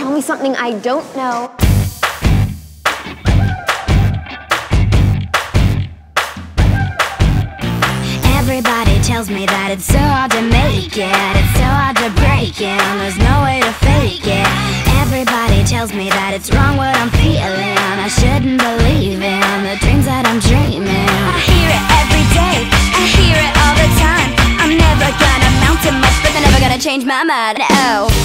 Tell me something I don't know. Everybody tells me that it's so hard to make it, it's so hard to break it, and there's no way to fake it. Everybody tells me that it's wrong what I'm feeling, I shouldn't believe in the dreams that I'm dreaming. I hear it every day, I hear it all the time. I'm never gonna amount to much, but they're never gonna change my mind. Oh.